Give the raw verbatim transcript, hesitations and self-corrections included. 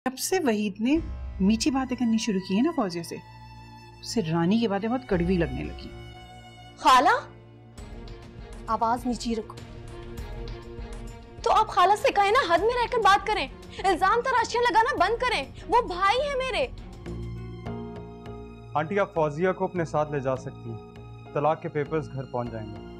जब से वहीद ने मीठी बातें करनी शुरू की है ना फौजिया से, उससे रानी की बातें बहुत कड़वी लगने लगी। खाला, आवाज नीचे रखो। तो आप खाला से कहें ना हद में रहकर बात करें, इल्जाम तराशियां लगाना बंद करें, वो भाई है मेरे। आंटी, आप फौजिया को अपने साथ ले जा सकती हैं, तलाक के पेपर्स घर पहुंच जाएंगे।